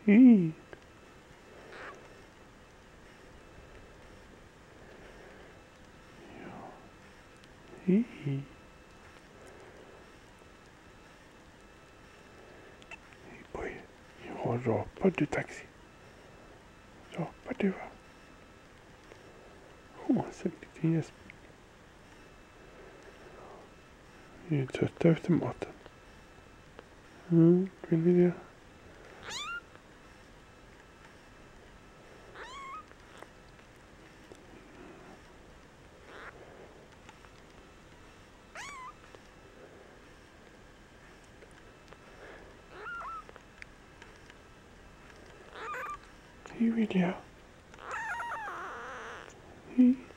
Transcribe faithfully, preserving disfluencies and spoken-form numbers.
Hej. Ja. Hej. Boy. Ja, rapar du taxi? Rapar du va? Åh, så liten gäsp. Vi är trötta efter maten. Mm, vill ni det? Hej Vilja. Hej.